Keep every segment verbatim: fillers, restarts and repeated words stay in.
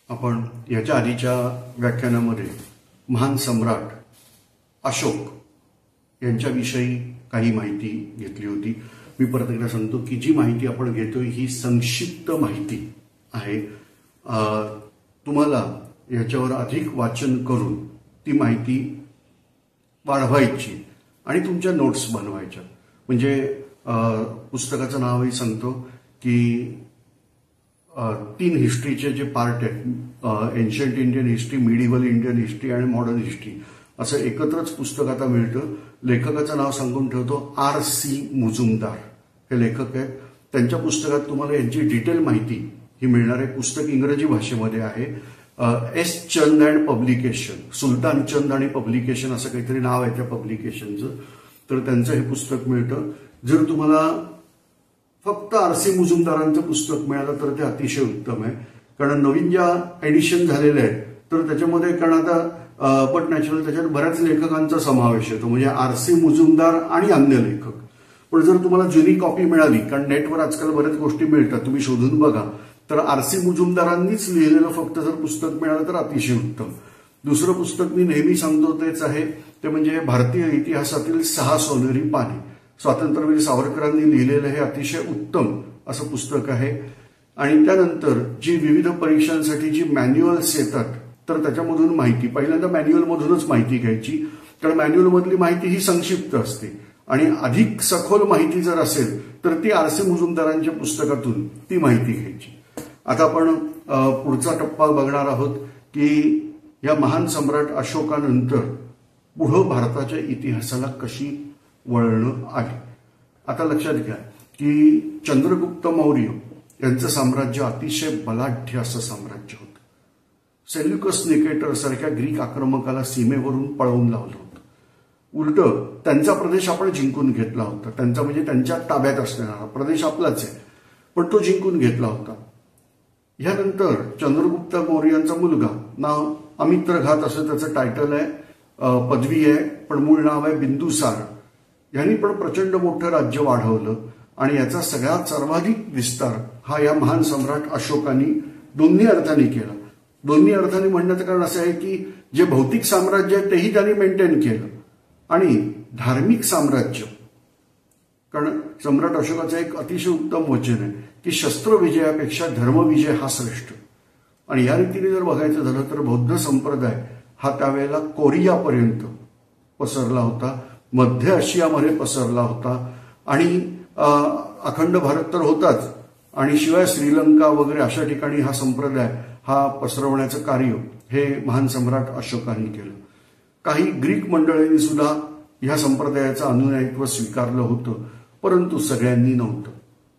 आपण याच्या आधीच्या व्याख्यानामध्ये महान सम्राट अशोक यांच्याविषयी काही माहिती घेतली होती। मी परत एकदा सांगतो की जी माहिती आपण घेतोय ही संक्षिप्त माहिती आहे। तुम्हाला याच्यावर अधिक वाचन करून ती माहिती वाढवायची आणि तुमच्या नोट्स बनवायच्या। म्हणजे पुस्तकाचं नावही सांगतो की तीन हिस्ट्रीचे जे पार्ट आहेत, ancient Indian history, medieval Indian history आणि मॉडर्न हिस्ट्री, असं एकत्रच पुस्तक आता मिळतं। लेखकाचं नाव सांगून ठेवतो, आर सी मुजुमदार हे लेखक आहेत। त्यांच्या पुस्तकात तुम्हाला यांची डिटेल माहिती ही मिळणार आहे। पुस्तक इंग्रजी भाषेमध्ये आहे। S Chand and publication, Sultan Chand आणि पब्लिकेशन असं काहीतरी नाव आहे त्या पब्लिकेशनचं। तर त्यांचं हे पुस्तक मिळतं। जर तुम्हाला फक्त आर सी मुजुमदारांचं पुस्तक मिळालं तर ते अतिशय उत्तम आहे, कारण नवीन ज्या एडिशन झालेल्या आहेत तर त्याच्यामध्ये, कारण आता बट नॅचरल त्याच्यात बऱ्याच लेखकांचा समावेश येतो, म्हणजे आर सी मुजुमदार आणि अन्य लेखक। पण जर तुम्हाला जुनी कॉपी मिळाली, कारण नेटवर आजकाल बऱ्याच गोष्टी मिळतात, तुम्ही शोधून बघा, तर आर सी मुजुमदारांनीच लिहिलेलं फक्त जर पुस्तक मिळालं तर अतिशय उत्तम। दुसरं पुस्तक मी नेहमी सांगतो तेच आहे, ते म्हणजे भारतीय इतिहासातील सहा सोनेरी पाने, स्वातंत्र्यवीर सावरकरांनी लिहिलेलं हे अतिशय उत्तम असं पुस्तक आहे। आणि त्यानंतर जी विविध परीक्षांसाठी जी मॅन्युअल्स येतात तर त्याच्यामधून माहिती, पहिल्यांदा मॅन्युअलमधूनच माहिती घ्यायची, कारण मॅन्युअलमधली माहिती ही संक्षिप्त असते आणि अधिक सखोल माहिती जर असेल तर ती आर सी मुजुमदारांच्या पुस्तकातून ती माहिती घ्यायची। आता आपण पुढचा टप्पा बघणार आहोत की या महान सम्राट अशोकानंतर पुढं भारताच्या इतिहासाला कशी वळणं आली। आता लक्षात घ्या की चंद्रगुप्त मौर्य यांचं साम्राज्य अतिशय बलाढ्य असं साम्राज्य होतं। सेल्युकस निकेटर सारख्या ग्रीक आक्रमकाला सीमेवरून पळवून लावलं होतं। उलट त्यांचा प्रदेश आपण जिंकून घेतला होता, त्यांचा म्हणजे त्यांच्या ताब्यात असणारा प्रदेश आपलाच आहे, पण तो जिंकून घेतला होता। यानंतर चंद्रगुप्त मौर्य यांचा मुलगा, नाव अमित्रघात असं त्याचं टायटल आहे, पदवी आहे, पण मूळ नाव आहे बिंदुसार, यांनी पण प्रचंड मोठं राज्य वाढवलं आणि याचा सगळ्यात सर्वाधिक विस्तार हा या महान सम्राट अशोकांनी दोन्ही अर्थाने केला। दोन्ही अर्थाने म्हणण्याचं कारण असं आहे की जे भौतिक साम्राज्य आहे तेही त्यांनी मेंटेन केलं आणि धार्मिक साम्राज्य, कारण सम्राट अशोकाचं एक अतिशय उत्तम वचन आहे की शस्त्रविजयापेक्षा धर्मविजय हा श्रेष्ठ। आणि या रीतीने जर बघायचं झालं तर बौद्ध संप्रदाय हा त्यावेळेला कोरियापर्यंत पसरला होता, मध्य आशियामध्ये पसरला होता आणि अखंड भारत तर होताच, आणि शिवाय श्रीलंका वगैरे अशा ठिकाणी हा संप्रदाय हा पसरवण्याचं कार्य हे महान सम्राट अशोकांनी केलं। काही ग्रीक मंडळींनी सुद्धा ह्या संप्रदायाचं अनुयायित्व स्वीकारलं होतं, परंतु सगळ्यांनी नव्हतं।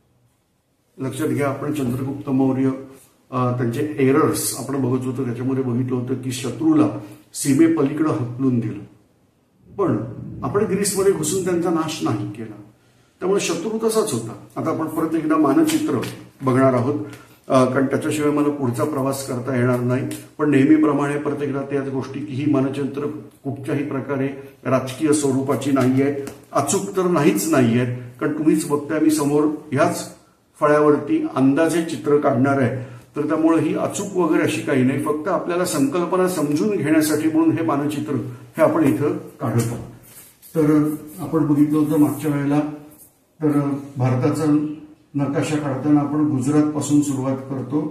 लक्षात घ्या, आपण चंद्रगुप्त मौर्य त्यांचे एरर्स आपण बघत होतो, त्याच्यामध्ये बघितलं होतं की शत्रूला सीमेपलीकडे हकलून दिलं, पण आपण ग्रीसमध्ये घुसून त्यांचा नाश नाही केला, त्यामुळे शत्रू तसाच होता। आता आपण परत एकदा मानचित्र बघणार आहोत, कारण त्याच्याशिवाय मला पुढचा प्रवास करता येणार नाही। पण नेहमीप्रमाणे परत एकदा त्याच गोष्टी की ही मानचित्र कुठच्याही प्रकारे राजकीय स्वरूपाची नाही आहे, अचूक तर नाहीच नाही आहे, कारण तुम्हीच बघताय मी समोर ह्याच फळ्यावरती अंदाजे चित्र काढणार आहे, तर त्यामुळे ही अचूक वगैरे अशी काही नाही, फक्त आपल्याला संकल्पना समजून घेण्यासाठी म्हणून हे मानचित्र हे आपण इथं काढत आहोत। तर आपण बघितलं होतं मागच्या वेळेला, तर भारताचा नकाशा काढताना आपण गुजरात पासून सुरुवात करतो।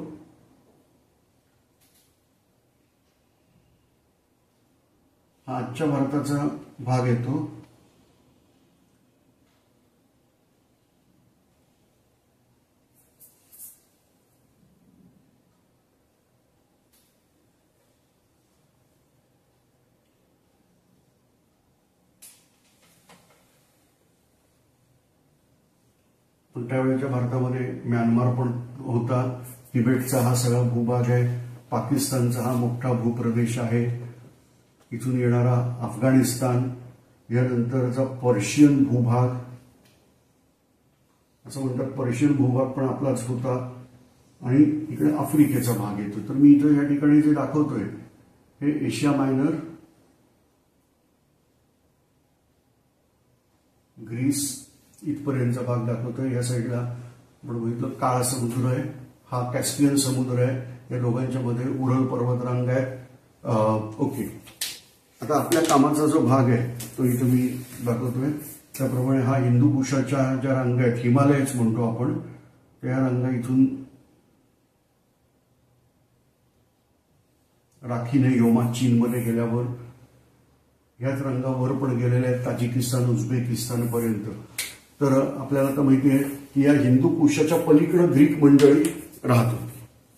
हा आजच्या भारताचा भाग येतो। त्यावेळेच्या भारतामध्ये म्यानमार पण होता, तिबेटचा हा सगळा भूभाग आहे, पाकिस्तानचा हा मोठा भूप्रदेश आहे, इथून येणारा अफगाणिस्तान, यानंतरचा पर्शियन भूभाग, असं म्हणतात पर्शियन भूभाग पण आपलाच होता, आणि इकडे आफ्रिकेचा भाग येतो। तर मी इथं या ठिकाणी जे दाखवतोय हे एशिया मायनर, ग्रीस इथपर्यंतचा भाग दाखवतोय। या साईडला आपण बघितलं काळा समुद्र आहे, हा कॅस्पियन समुद्र आहे, या दोघांच्या मध्ये उरल पर्वतरांग आहे. ओके, आता आपल्या कामाचा जो भाग आहे तो इथं मी दाखवतोय. त्याप्रमाणे हा हिंदू कुशाच्या ज्या रांगा आहेत, हिमालयच म्हणतो आपण, त्या रांगा इथून राखीने योमा चीनमध्ये गेल्यावर ह्याच रांगा वर पण गेलेल्या आहेत ताजिकिस्तान उझबेकिस्तान पर्यंत. तर आपल्याला तर माहिती आहे की या हिंदू कुशाच्या पलीकडे ग्रीक मंडळी राहत होती.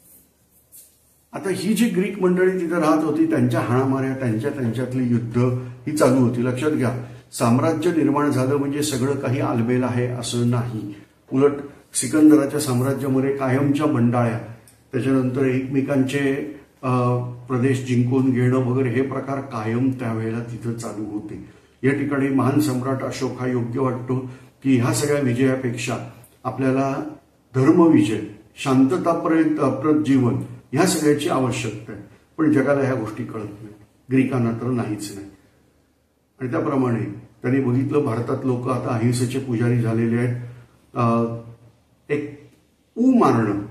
आता ही जी ग्रीक मंडळी तिथे राहत होती त्यांच्या हाणामाऱ्या, त्यांच्या त्यांच्यातली युद्ध ही चालू होती. लक्षात घ्या, साम्राज्य निर्माण झालं म्हणजे सगळं काही आलबेल आहे असं नाही. उलट सिकंदराच्या साम्राज्यामध्ये कायमच्या बंडाळ्या, त्याच्यानंतर एकमेकांचे प्रदेश जिंकून घेणं वगैरे हे प्रकार कायम त्यावेळेला तिथं चालू होते. या ठिकाणी महान सम्राट अशोक हा योग्य वाटतो की ह्या सगळ्या विजयापेक्षा आपल्याला धर्मविजय, शांततापर्यंत अप्रत जीवन, ह्या सगळ्याची आवश्यकता आहे. पण जगाला ह्या गोष्टी कळत नाही, ग्रीकांना तर नाहीच नाही. आणि त्याप्रमाणे त्यांनी बघितलं भारतात लोक आता अहिंसेचे पुजारी झालेले आहेत. एक ऊ मारणं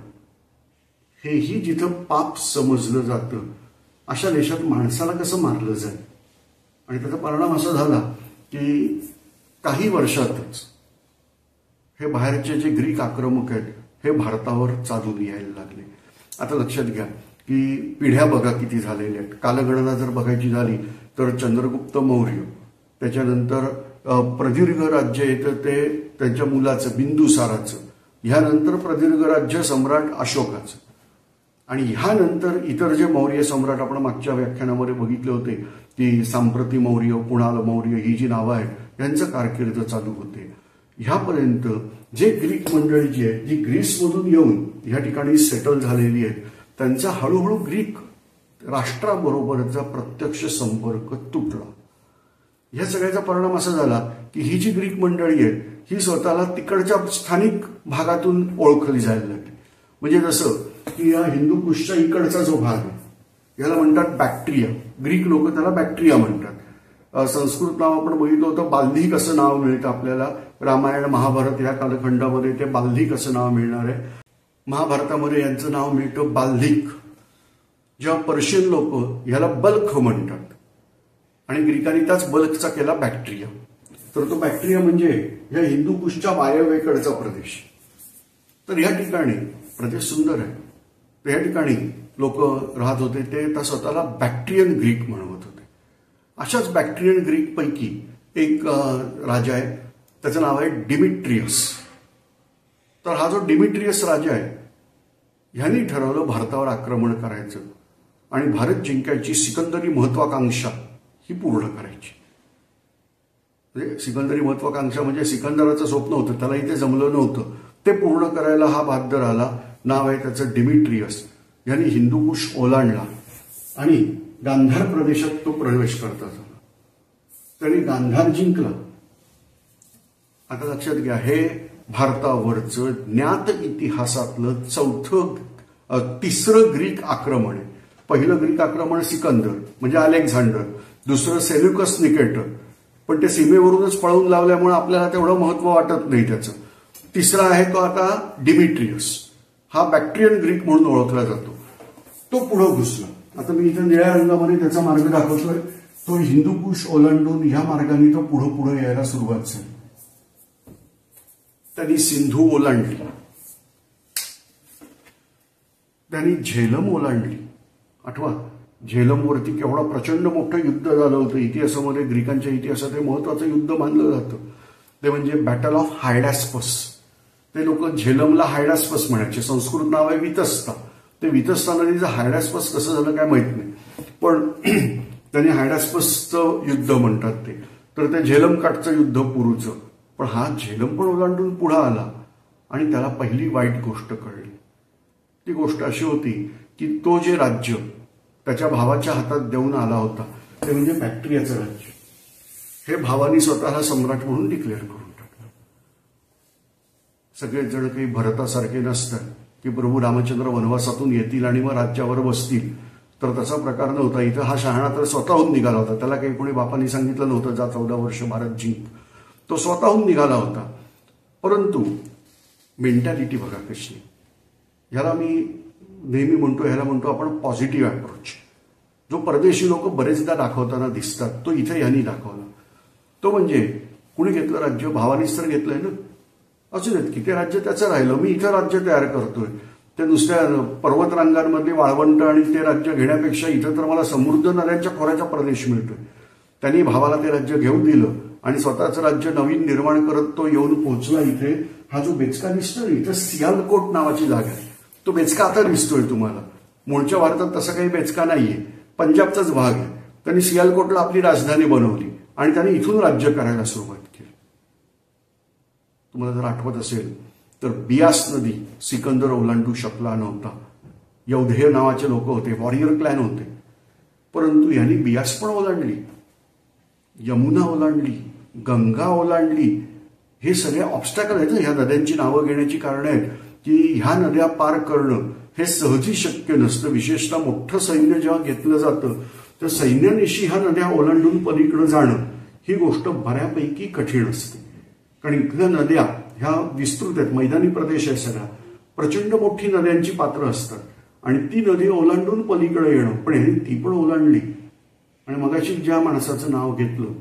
हेही जिथं पाप समजलं जातं अशा देशात माणसाला कसं मारलं जाईल. आणि त्याचा परिणाम असा झाला की काही वर्षातच हे बाहेरचे जे ग्रीक आक्रमक आहेत हे भारतावर चालून यायला लागले. आता लक्षात घ्या की पिढ्या बघा किती झालेल्या आहेत. कालगणना जर बघायची झाली तर चंद्रगुप्त मौर्य, त्याच्यानंतर प्रदीर्घ राज्य येतं ते त्यांच्या मुलाचं बिंदुसाराचं, ह्यानंतर प्रदीर्घ राज्य सम्राट अशोकाचं, आणि ह्यानंतर इतर जे मौर्य सम्राट आपण मागच्या व्याख्यानामध्ये बघितले होते की सांप्रती मौर्य, कुणाल मौर्य, ही जी नावं आहेत यांचं कारकीर्द चालू होते. ह्यापर्यंत जे ग्रीक मंडळी जी आहे जी ग्रीसमधून येऊन ह्या ठिकाणी सेटल झालेली आहेत त्यांचा हळूहळू ग्रीक राष्ट्राबरोबरचा प्रत्यक्ष संपर्क तुटला. ह्या सगळ्याचा परिणाम असा झाला की ही जी ग्रीक मंडळी आहेत ही स्वतःला तिकडच्या स्थानिक भागातून ओळखली जायला लागली. म्हणजे जसं की या हिंदू कुशच्या इकडचा जो भाग आहे याला म्हणतात बॅक्ट्रिया, ग्रीक लोक त्याला बॅक्ट्रिया म्हणतात. संस्कृत नाव आपण बघितलं होतं बाल्धिक असं नाव मिळतं आपल्याला. रामायण महाभारत या कालखंडामध्ये ते बाल्धिक असं नाव मिळणार आहे. महाभारतामध्ये यांचं नाव मिळतं बाल्धिक. जेव्हा पर्शियन लोक याला बल्ख म्हणतात आणि ग्रीकांनी त्याच बल्खचा केला बॅक्ट्रिया. तर तो बॅक्ट्रिया म्हणजे या हिंदू कुशच्या वायव्येकडचा प्रदेश. तर या ठिकाणी प्रदेश सुंदर आहे. तर या ठिकाणी लोक राहत होते, ते त्या स्वतःला बॅक्ट्रियन ग्रीक म्हणवत होते. अशाच बॅक्ट्रियन ग्रीक पैकी एक राजा आहे, त्याचं नाव आहे डिमिट्रियस. तर हा जो डिमिट्रियस राजा आहे ह्यांनी ठरवलं भारतावर आक्रमण करायचं आणि भारत जिंकायची सिकंदरी महत्वाकांक्षा ही पूर्ण करायची. म्हणजे सिकंदरी महत्वाकांक्षा म्हणजे सिकंदराचं स्वप्न होतं, त्याला इथे जमलं नव्हतं, ते पूर्ण करायला हा बाध्य राहिला. नाव आहे त्याचं डिमिट्रियस. यांनी हिंदूकुश ओलांडला आणि गांधार प्रदेशात तो प्रवेश करता झाला. त्यांनी गांधार जिंकला. आता लक्षात घ्या, हे भारतावरचं ज्ञात इतिहासातलं चौथं तिसरं ग्रीक आक्रमण आहे. पहिलं ग्रीक आक्रमण सिकंदर म्हणजे अलेक्झांडर, दुसरं सेल्युकस निकेटर, पण ते सीमेवरूनच पळवून लावल्यामुळे आपल्याला तेवढं महत्व वाटत नाही त्याचं. तिसरा आहे तो आता डिमिट्रियस, हा बॅक्ट्रियन ग्रीक म्हणून ओळखला जातो. तो पुढे घुसला. आता मी इथे निळ्या रंगामध्ये त्याचा मार्ग दाखवतोय. तो हिंदूकुश ओलांडून ह्या मार्गाने तो पुढे पुढे यायला सुरुवात झाली. त्यांनी सिंधू ओलांडली, त्यांनी झेलम ओलांडली. आठवा, झेलमवरती केवढा प्रचंड मोठं युद्ध झालं होतं. इतिहासामध्ये, ग्रीकांच्या इतिहासात हे महत्वाचं युद्ध मानलं जातं. ते म्हणजे बॅटल ऑफ हायडॅस्पस. ते लोक झेलमला हायडॅस्पस म्हणायचे. संस्कृत नाव आहे वितस्ता. ते वितस्ता नदीचं हायडॅस्पस कसं झालं काय माहित नाही, पण त्यांनी हायडॅस्पसचं युद्ध म्हणतात ते. तर ते झेलम काठचं युद्ध पुरूचं. पण हा झेलम पण ओलांडून पुढे आला आणि त्याला पहिली वाईट गोष्ट कळली. ती गोष्ट अशी होती की तो जे राज्य त्याच्या भावाच्या हातात देऊन आला होता ते म्हणजे बॅक्ट्रियाचं राज्य, हे भावानी स्वतःला सम्राट म्हणून डिक्लेअर करून टाकलं. सगळेच जण काही भरतासारखे नसतात की प्रभू रामचंद्र वनवासातून येतील आणि मग राज्यावर बसतील. तर तसा प्रकार नव्हता. इथं हा शहाणा तर स्वतःहून निघाला होता. त्याला काही कोणी बापांनी सांगितलं नव्हतं जा चौदा वर्ष भारत जिंक. तो स्वतःहून निघाला होता. परंतु मेंटॅलिटी बघा कशी. ह्याला मी नेहमी म्हणतो, ह्याला म्हणतो आपण पॉझिटिव्ह अप्रोच. जो परदेशी लोक बरेचदा दाखवताना दिसतात तो इथे ह्यांनी दाखवला. तो म्हणजे कुणी घेतलं राज्य? भावानीच तर घेतलंय ना. असू देत की ते राज्य त्याचं राहिलं, मी इथं राज्य तयार करतोय. ते नुसत्या पर्वतरांगांमधली वाळवंट आणि ते राज्य घेण्यापेक्षा इथं तर मला समृद्ध नद्यांच्या खोऱ्याचा प्रदेश मिळतोय. त्यांनी भावाला ते राज्य घेऊन दिलं आणि स्वतःचं राज्य नवीन निर्माण करत तो येऊन पोहोचला इथे. हा जो बेचका दिसतोय इथं सियालकोट नावाची जागा आहे, तो बेचका आता दिसतोय तुम्हाला. मूळच्या भारतात तसा काही बेचका नाहीये, पंजाबचाच भाग आहे. त्यांनी सियालकोटला आपली राजधानी बनवली आणि त्यांनी इथून राज्य करायला सुरुवात केली. तुम्हाला जर आठवत असेल तर बियास नदी सिकंदर ओलांडू शकला नव्हता. यौधेय नावाचे लोक होते, वॉरियर क्लॅन होते, परंतु यांनी बियास पण ओलांडली, यमुना ओलांडली, गंगा ओलांडली. हे सगळे ऑब्स्टॅकल आहेत. ह्या नद्यांची नावं घेण्याची कारण आहेत की ह्या नद्या पार करणं हे सहजी शक्य नसतं. विशेषतः मोठं सैन्य जेव्हा घेतलं जातं तर सैन्यानिशी ह्या नद्या ओलांडून पलीकडे जाणं ही गोष्ट बऱ्यापैकी कठीण असते. कारण इथल्या नद्या ह्या विस्तृत आहेत, मैदानी प्रदेश आहे सगळा, प्रचंड मोठी नद्यांची पात्र असतात आणि ती नदी ओलांडून पलीकडे येणं. पण ह्यांनी ती पण ओलांडली. आणि मगाशी ज्या माणसाचं नाव घेतलं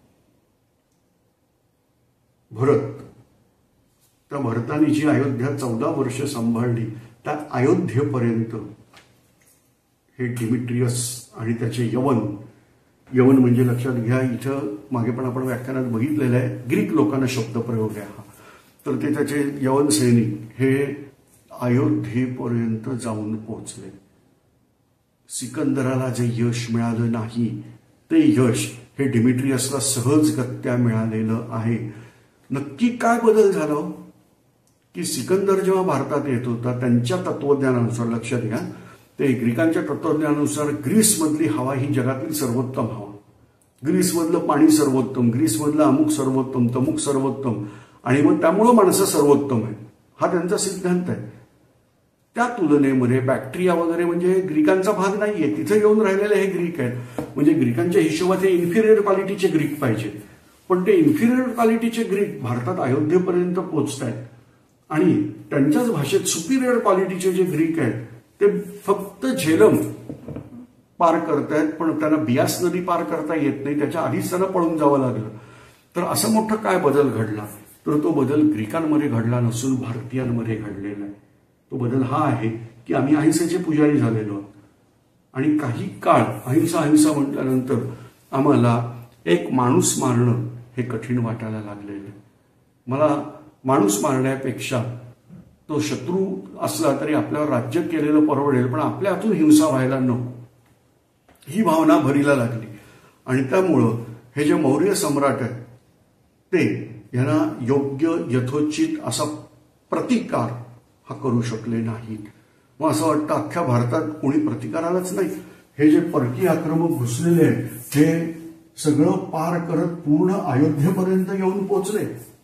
भरत, त्या भरतानी जी अयोध्या चौदा वर्ष सांभाळली, त्या अयोध्येपर्यंत हे डिमिट्रियस आणि त्याचे यवन, यवन म्हणजे लक्षात घ्या, इथं मागे पण आपण व्याख्यानात बघितलेलं आहे, ग्रीक लोकांना शब्दप्रयोग आहे हा. तर ते त्याचे यवन सैनिक हे अयोध्येपर्यंत जाऊन पोहोचले. सिकंदराला जे यश मिळालं नाही ते यश हे डिमिट्रियसला सहजगत्या मिळालेलं आहे. नक्की काय बदल झाला की सिकंदर जेव्हा भारतात येत होता त्यांच्या तत्वज्ञानानुसार, लक्षात घ्या, ते ग्रीकांच्या तत्वज्ञानानुसार ग्रीसमधली हवा ही जगातील सर्वोत्तम हवा, ग्रीसमधलं पाणी सर्वोत्तम, ग्रीसमधलं अमुक सर्वोत्तम, तमुक सर्वोत्तम, आणि मग त्यामुळं माणसं सर्वोत्तम आहे, हा त्यांचा सिद्धांत आहे. त्या तुलनेमध्ये बॅक्टेरिया वगैरे म्हणजे ग्रीकांचा भाग नाहीये, तिथे येऊन राहिलेले हे ग्रीक आहेत. म्हणजे ग्रीकांच्या हिशोबात हे इन्फिरियर क्वालिटीचे ग्रीक पाहिजे, पण ते इन्फिरियर क्वालिटीचे ग्रीक भारतात अयोध्येपर्यंत पोहोचत आहेत आणि त्यांच्याच भाषेत सुपिरियर क्वालिटीचे जे ग्रीक आहेत ते फक्त झेलम पार करतायत, पण त्यांना बियास नदी पार करता येत नाही, त्याच्या आधीच त्यांना पळून जावं लागलं. तर असं मोठं काय बदल घडला? तर तो बदल ग्रीकांमध्ये घडला नसून भारतीयांमध्ये घडलेला आहे. तो बदल हा आहे की आम्ही अहिंसेचे पुजारी झालेलो आहोत आणि काही काळ अहिंसा अहिंसा म्हटल्यानंतर आम्हाला एक माणूस मारणं हे कठीण वाटायला लागलेलं आहे. मला माणूस मारण्यापेक्षा तो शत्रू असला तरी आपल्यावर राज्य केलेलं परवडेल, पण आपल्या हातून हिंसा व्हायला नको, ही भावना भरीला लागली. आणि त्यामुळं हे जे मौर्य सम्राट आहेत ते यांना योग्य यथोचित असा प्रतिकार हा करू शकले नाहीत. मग असं वाटतं अख्ख्या भारतात कोणी प्रतिकारालाच नाही. हे जे परकीय आक्रमक घुसलेले आहेत हे सगळं पार करत पूर्ण अयोध्येपर्यंत येऊन पोहोचले.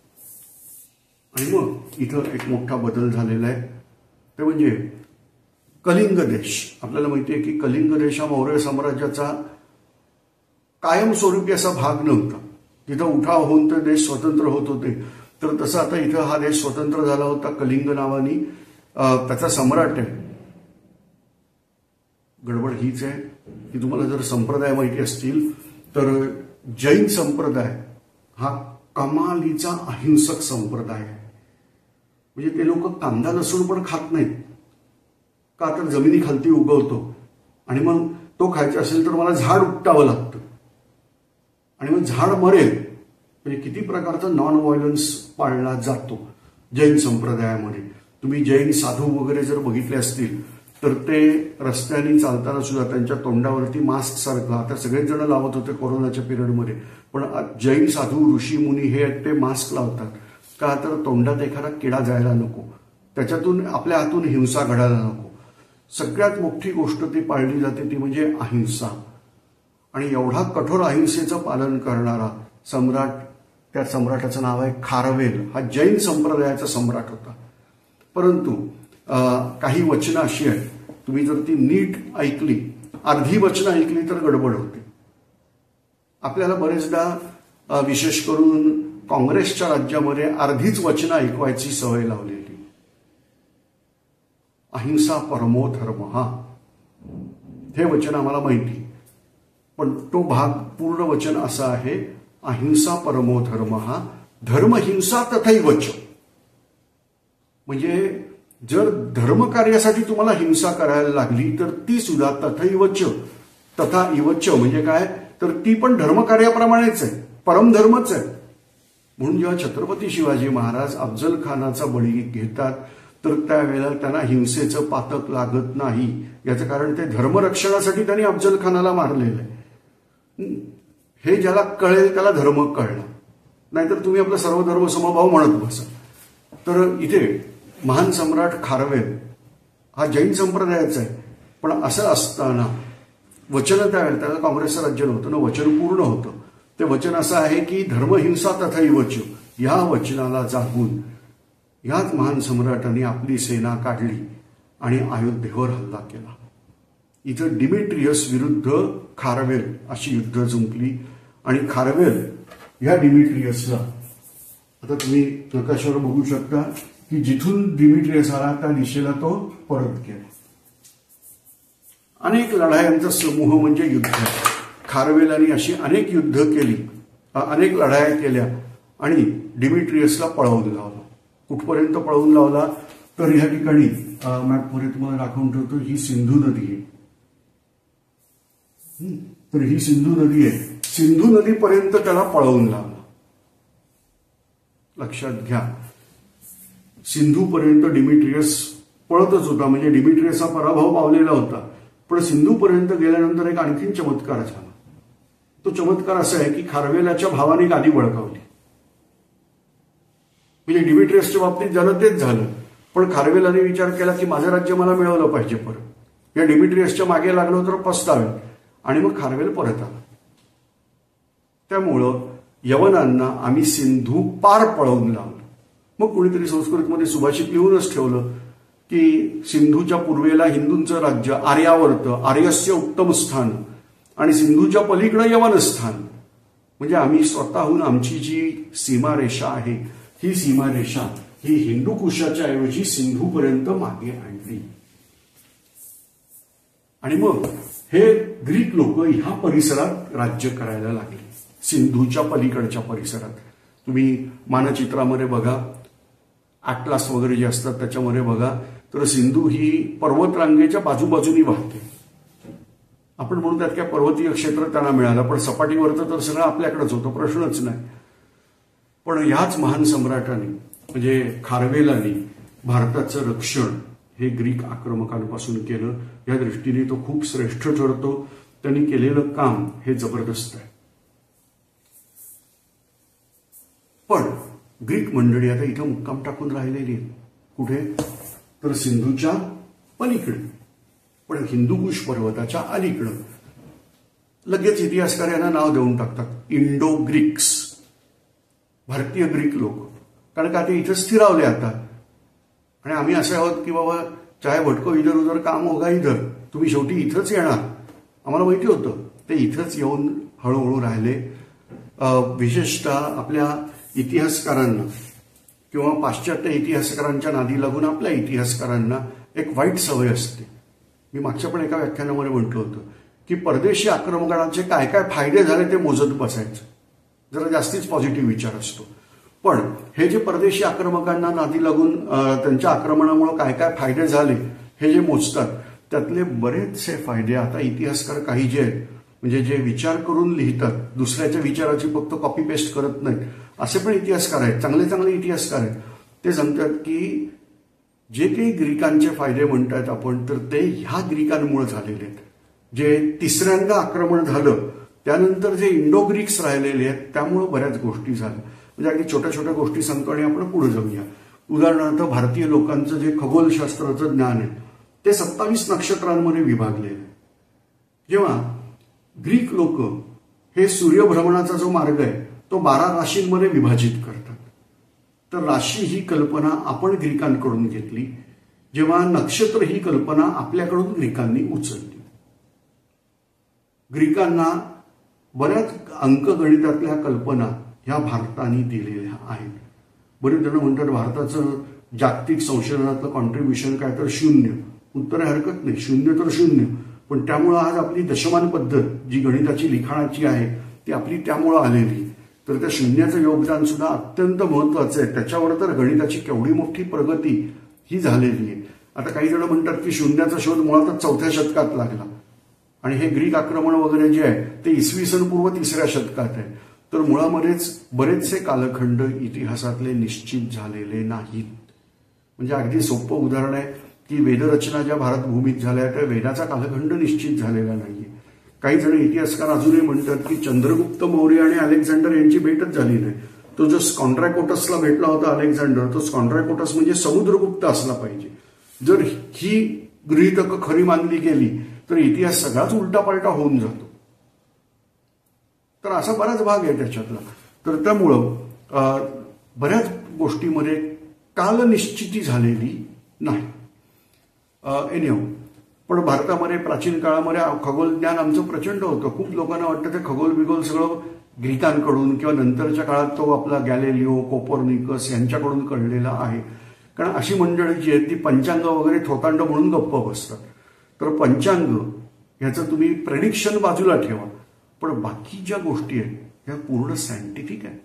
आणि मग इथं एक मोठा बदल झालेला आहे, ते म्हणजे कलिंग देश. आपल्याला माहिती आहे की कलिंग देश हा मौर्य साम्राज्याचा कायमस्वरूपी असा भाग नव्हता. तिथं उठाव होऊन ते देश स्वतंत्र होत होते. तर तसं आता इथं हा देश स्वतंत्र झाला होता कलिंग नावानी. त्याचा सम्राट आहे. गडबड हीच आहे की तुम्हाला जर संप्रदाय माहिती असतील तर जैन संप्रदाय हा कमालीचा अहिंसक संप्रदाय आहे. म्हणजे ते लोक कांदा लसूण पण खात नाहीत. का तर जमिनी खालती उगवतो आणि मग तो खायचा असेल तर मला झाड उपटावं लागतं आणि मग झाड मरेल. म्हणजे किती प्रकारचा नॉन व्हायलन्स पाळला जातो जैन संप्रदायामध्ये. तुम्ही जैन साधू वगैरे जर बघितले असतील तर ते रस्त्याने चालताना सुद्धा त्यांच्या तोंडावरती मास्क सारखं, आता सगळेच जण लावत होते कोरोनाच्या पिरियडमध्ये, पण जैन साधू ऋषी मुनी हे ते मास्क लावतात. का तर तोंडात एखादा किडा जायला नको, त्याच्यातून आपल्या हातून हिंसा घडायला नको. सगळ्यात मोठी गोष्ट ती पाळली जाते ती म्हणजे अहिंसा. आणि एवढा कठोर अहिंसेचं पालन करणारा सम्राट, त्या सम्राटाचं नाव आहे खारवेल. हा जैन संप्रदायाचा सम्राट होता. परंतु काही वचनं अशी आहेत, तुम्ही जर ती नीट ऐकली, अर्धी वचनं ऐकली तर गडबड होते. आपल्याला बरेचदा विशेष करून काँग्रेसच्या राज्यामध्ये अर्धीच वचनं ऐकवायची सवय लावलेली. अहिंसा परमो धर्म. हा हे वचन आम्हाला माहिती, पण तो भाग पूर्ण वचन असं आहे, अहिंसा परमो धर्म. हा धर्म हिंसा तथैवच. म्हणजे जर धर्म कार्यासाठी तुम्हाला हिंसा करायला लागली तर ती सुद्धा तथैवच, तथा इवच म्हणजे काय, तर ती पण धर्मकार्याप्रमाणेच आहे, परमधर्मच आहे. म्हणून जेव्हा छत्रपती शिवाजी महाराज अफजल खानाचा बळी घेतात तर त्यावेळेला त्यांना हिंसेचं पातक लागत नाही. याचं कारण ते धर्मरक्षणासाठी त्यांनी अफजल खानाला मारलेलं आहे. हे ज्याला कळेल त्याला धर्म कळला, नाहीतर तुम्ही आपला सर्वधर्म समभाव म्हणत बसा. तर इथे महान सम्राट खारवेल हा जैन संप्रदायाचा आहे, पण असं असताना वचन त्यावेळेला, त्याला काँग्रेसचं राज्य नव्हतं ना, वचन पूर्ण होतं. ते वचन असं आहे की धर्महिंसा तथैवच. या वचनाला जागून याच महान सम्राटांनी आपली सेना काढली आणि अयोध्येवर हल्ला केला. इथं डिमेट्रियस विरुद्ध खारवेल अशी युद्ध जिंकली आणि खारवेल या डिमेट्रियसला, आता तुम्ही नकाशावर बघू शकता की जिथून डिमेट्रियस आला त्या दिशेला तो परत गेला. अनेक लढायांचा समूह म्हणजे युद्ध. खारवेलांनी अशी अनेक युद्ध केली, अनेक लढाया केल्या आणि डिमेट्रियसला पळवून लावला. कुठपर्यंत पळवून लावला तर ह्या ठिकाणी मॅपमध्ये तुम्हाला दाखवून ठेवतो, ही सिंधू नदी आहे. तर ही सिंधू नदी आहे, सिंधू नदीपर्यंत त्याला पळवून लावला. लक्षात घ्या, सिंधूपर्यंत डिमेट्रियस पळतच होता, म्हणजे डिमेट्रियस हा पराभव पावलेला होता. पण सिंधूपर्यंत गेल्यानंतर एक आणखीन चमत्कार झाला. तो चमत्कार असा आहे की खारवेलाच्या भावाने गादी बळकावली. म्हणजे डिमेट्रियसच्या बाबतीत झालं तेच झालं, पण खारवेलाने विचार केला की माझं राज्य मला मिळवलं पाहिजे परत. या डिमेट्रियसच्या मागे लागलो तर पस्तावेल, आणि मग खारवेल परत आला. त्यामुळं यवनांना आम्ही सिंधू पार पळवून लावलं. मग कुणीतरी संस्कृतमध्ये सुभाषित लिहूनच ठेवलं की सिंधूच्या पूर्वेला हिंदूंचं राज्य आर्यावर्त, आर्यस्य उत्तम स्थान, आणि सिंधूच्या पलीकडे यवन स्थान. म्हणजे आम्ही स्वतःहून आमची जी सीमारेषा आहे ही सीमारेषा ही हिंदू कुशाच्या ऐवजी सिंधूपर्यंत मागे आणली. आणि मग हे ग्रीक लोक ह्या परिसरात राज्य करायला लागले, सिंधूच्या पलीकडच्या परिसरात. तुम्ही मानचित्रामध्ये बघा, ॲटलास वगैरे जे असतात त्याच्यामध्ये बघा, तर सिंधू ही पर्वतरांगेच्या बाजूबाजूनी वाहते. आपण म्हणून त्यात काय पर्वतीय क्षेत्र त्यांना मिळालं, पण सपाटीवरचं तर सगळं आपल्याकडेच होतं, प्रश्नच नाही. पण ह्याच महान सम्राटांनी म्हणजे खारवेलांनी भारताचं रक्षण हे ग्रीक आक्रमकांपासून केलं. या दृष्टीने तो खूप श्रेष्ठ ठरतो. त्यांनी केलेलं काम हे जबरदस्त आहे. पण ग्रीक मंडळी आता इथं मुक्काम टाकून राहिलेली आहे. कुठे तर सिंधूच्या पलीकडे, पण हिंदुकुश पर्वताच्या अलीकडं. लगेच इतिहासकार यांना नाव देऊन टाकतात इंडो ग्रीक्स, भारतीय ग्रीक लोक. कारण का ते इथं स्थिरावले आता, आणि आम्ही असे आहोत की बाबा चाहे भटको इधर उधर काम होगा इधर, तुम्ही शेवटी इथंच येणार. आम्हाला माहिती होतं ते इथंच येऊन हळूहळू राहिले. विशेषतः आपल्या इतिहासकारांना किंवा पाश्चात्य इतिहासकारांच्या नादी लागून आपल्या इतिहासकारांना एक वाईट सवय असते. मी मागच्या पण एका व्याख्यानामध्ये म्हटलं होतं की परदेशी आक्रमकांचे काय काय फायदे झाले ते मोजत बसायचं. जरा जास्तीच पॉझिटिव्ह विचार असतो. पण हे जे परदेशी आक्रमकांना नादी लागून त्यांच्या आक्रमणामुळे काय काय फायदे झाले हे जे मोजतात, त्यातले बरेचसे फायदे आता इतिहासकार काही जे आहेत, म्हणजे जे विचार करून लिहितात, दुसऱ्याच्या विचाराची फक्त कॉपी पेस्ट करत नाहीत, असे पण इतिहासकार आहेत, चांगले चांगले इतिहासकार आहेत. ते सांगतात की जे काही ग्रीकांचे फायदे म्हणतात आपण, तर ते ह्या ग्रीकांमुळे झालेले आहेत. जे तिसऱ्यांदा आक्रमण झालं त्यानंतर जे इंडो ग्रीक्स राहिलेले आहेत त्यामुळे बऱ्याच गोष्टी झाल्या. म्हणजे अगदी छोट्या छोट्या गोष्टी सांगतो आणि आपण पुढे जाऊया. उदाहरणार्थ भारतीय लोकांचं जे खगोलशास्त्राचं ज्ञान आहे ते सत्तावीस नक्षत्रांमध्ये विभागलेलं आहे. जेव्हा ग्रीक लोक हे सूर्यभ्रमणाचा जो मार्ग आहे तो बारा राशींमध्ये विभाजित करतात, तर राशी ही कल्पना आपण ग्रीकांकडून घेतली, जेव्हा नक्षत्र ही कल्पना आपल्याकडून ग्रीकांनी उचलली. ग्रीकांना बऱ्याच अंकगणितातल्या कल्पना ह्या भारताने दिलेल्या आहेत. बरेच जण म्हणतात भारताचं जागतिक संशोधनातलं कॉन्ट्रीब्युशन काय तर शून्य. उत्तर हरकत नाही, शून्य तर शून्य. पण त्यामुळं आज आपली दशमान पद्धत जी गणिताची लिखाणाची आहे ती आपली त्यामुळं आलेली. तर त्या शून्याचं योगदान सुद्धा अत्यंत महत्वाचं आहे. त्याच्यावर तर गणिताची केवढी मोठी प्रगती ही झालेली आहे. आता काही जण म्हणतात की शून्याचा शोध मुळातच चौथ्या शतकात लागला आणि हे ग्रीक आक्रमण वगैरे जे आहे ते इसवी सन पूर्व तिसऱ्या शतकात आहे. तर मुळामध्येच बरेचसे कालखंड इतिहासातले निश्चित झालेले नाहीत. म्हणजे अगदी सोपं उदाहरण आहे की वेदरचना ज्या भारत भूमीत झाल्या त्या वेदाचा कालखंड निश्चित झालेला नाहीये. काही जण इतिहासकार अजूनही म्हणतात की चंद्रगुप्त मौर्य आणि अलेक्झांडर यांची भेटच झाली नाही. तो जो स्कॉन्ड्रायकोटसला भेटला होता अलेक्झांडर, तो स्कॉन्ड्रायकोटस म्हणजे समुद्रगुप्त असला पाहिजे. जर ही गृहीतकं खरी मानली गेली तर इतिहास सगळाच उलटापालटा होऊन जातो. तर असा बराच भाग आहे त्याच्यातला. तर त्यामुळं बऱ्याच गोष्टीमध्ये कालनिश्चिती झालेली नाही. एनिहाऊ, पण भारतामध्ये प्राचीन काळामध्ये खगोल ज्ञान आमचं प्रचंड होतं. खूप लोकांना वाटतं ते खगोल बिगोल सगळं ग्रीकांकडून किंवा नंतरच्या काळात तो आपला गॅलिलिओ, कोपर्निकस यांच्याकडून कळलेला आहे. कारण अशी मंडळी जी आहेत ती पंचांग वगैरे थोतांड म्हणून गप्प बसतात. तर पंचांग ह्याचं तुम्ही प्रेडिक्शन बाजूला ठेवा, पण बाकी ज्या गोष्टी आहेत ह्या पूर्ण सायंटिफिक आहेत.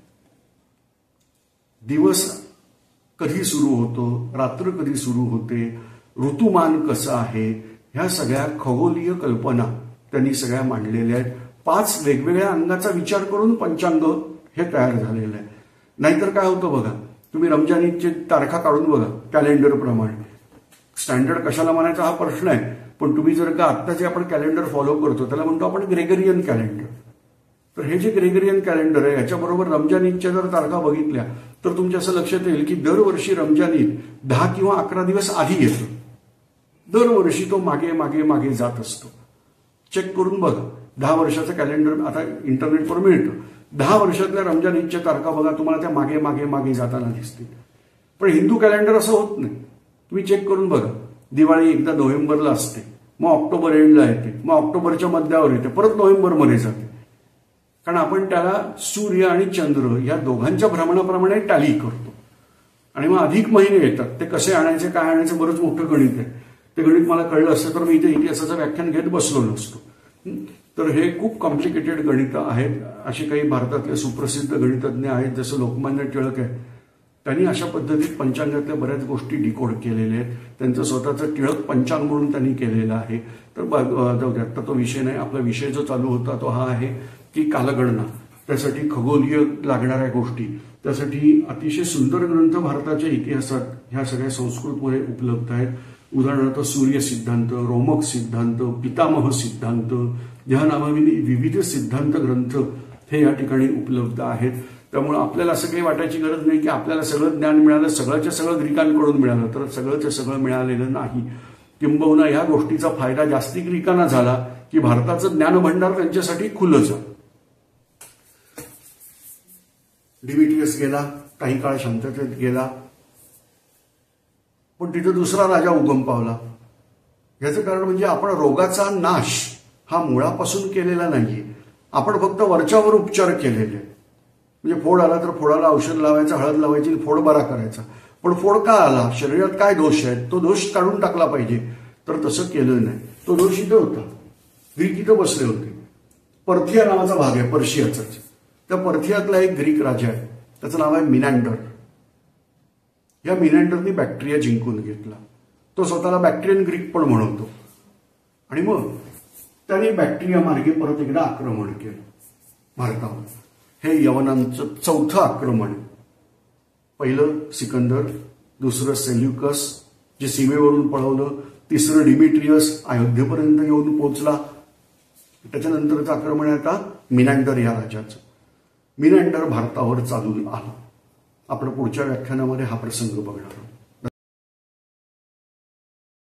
दिवस कधी सुरू होतो, रात्र कधी सुरू होते, ऋतुमान कसं आहे, ह्या सगळ्या खगोलीय कल्पना त्यांनी सगळ्या मांडलेल्या आहेत. पाच वेगवेगळ्या अंगाचा विचार करून पंचांग हे तयार झालेलं आहे. नाहीतर काय होतं बघा, तुम्ही रमजानीची तारखा काढून बघा कॅलेंडर प्रमाणे. स्टँडर्ड कशाला म्हणायचा हा प्रश्न आहे, पण तुम्ही जर का आत्ता जे आपण कॅलेंडर फॉलो करतो त्याला म्हणतो आपण ग्रेगरियन कॅलेंडर. तर हे जे ग्रेगरियन कॅलेंडर आहे ह्याच्याबरोबर रमजान ईदच्या जर तारखा बघितल्या तर तुमच्या असं लक्षात येईल की दरवर्षी रमजान ईद दहा किंवा अकरा दिवस आधी येतो. दरवर्षी तो मागे मागे मागे जात असतो. चेक करून बघा. दहा वर्षाचं कॅलेंडर आता इंटरनेटवर मिळतं. दहा वर्षातल्या रमजान ईदच्या तारखा बघा, तुम्हाला त्या मागे मागे मागे जाताना दिसतील. पण हिंदू कॅलेंडर असं होत नाही. तुम्ही चेक करून बघा. दिवाळी एकदा नोव्हेंबरला असते, मग ऑक्टोबर एंडला येते, मग ऑक्टोबरच्या मध्यावर येते, परत नोव्हेंबरमध्ये जाते. कारण आपण त्याला सूर्य आणि चंद्र या दोघांच्या भ्रमणाप्रमाणे टॅली करतो. आणि मग अधिक महिने येतात, ते कसे आणायचे काय आणायचे बरंच मोठं गणित आहे. ते गणित मला कळलं असतं तर मी इथे इतिहासाचं व्याख्यान घेत बसलो नसतो. तर हे खूप कॉम्प्लिकेटेड गणित आहेत. असे काही भारतातले सुप्रसिद्ध गणितज्ञ आहेत जसं लोकमान्य टिळक आहे, त्यांनी अशा पद्धतीत पंचांगातल्या बऱ्याच गोष्टी डिकोड केलेल्या आहेत. त्यांचं स्वतःचं टिळक पंचांग म्हणून त्यांनी केलेलं आहे. तर जाऊ द्या, आता तो विषय नाही. आपला विषय जो चालू होता तो हा आहे की कालगणना, त्यासाठी खगोलीय लागणाऱ्या गोष्टी, त्यासाठी अतिशय सुंदर ग्रंथ भारताच्या इतिहासात ह्या सगळ्या संस्कृतमध्ये उपलब्ध आहेत. उदाहरणार्थ सूर्य सिद्धांत, रोमक सिद्धांत, पितामह सिद्धांत, ह्या नावाने विविध सिद्धांत ग्रंथ हे या ठिकाणी उपलब्ध आहेत. त्यामुळे आपल्याला असं काही वाटायची गरज नाही की आपल्याला सगळं ज्ञान मिळालं, सगळंच्या सगळं ग्रीकांकडून मिळालं. तर सगळंच सगळं मिळालेलं नाही. किंबहुना या गोष्टीचा फायदा जास्ती ग्रीकांना झाला की भारताचं ज्ञानभंडार त्यांच्यासाठी खुलं झालं. डिमिट्रियस गेला, काही काळ शांततेत गेला, पण तिथे दुसरा राजा उगम पावला. याचं कारण म्हणजे आपण रोगाचा नाश हा मुळापासून केलेला नाहीये. आपण फक्त वरच्यावर उपचार केलेले. म्हणजे फोड आला तर फोडाला औषध लावायचं, हळद लावायची, फोड बरा करायचा. पण फोड का आला, शरीरात काय दोष आहे, तो दोष काढून टाकला पाहिजे. तर तसं केलं नाही. तो दोष इथं होता. ग्रीक इथं बसले होते. पर्थिया नावाचा भाग आहे पर्शियाचाच. त्या पर्थियातला एक ग्रीक राजा आहे, त्याचं नाव आहे मिनॅंडर. या मिनॅंडरनी बॅक्टेरिया जिंकून घेतला. तो स्वतःला बॅक्टेरियन ग्रीक पण म्हणवतो. आणि मग त्याने बॅक्टेरिया मार्गे परत एकदा आक्रमण केलं भारतावर. हे यवनांचं चौथं आक्रमण. पहिलं सिकंदर, दुसरं सेल्युकस जे सीमेवरून पळवलं, तिसरं डिमिट्रियस अयोध्येपर्यंत येऊन पोहोचला. त्याच्यानंतरचं आक्रमण आहे आता मिनॅंडर या राजाचं. मिनॅंडर भारतावर चालून आला. आपण पुढच्या व्याख्यानामध्ये हा प्रसंग बघणार आहोत.